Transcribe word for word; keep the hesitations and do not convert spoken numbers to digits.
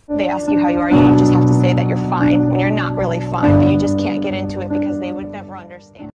They ask you how you are, you just have to say that you're fine when you're not really fine, but you just can't get into it because they would never understand.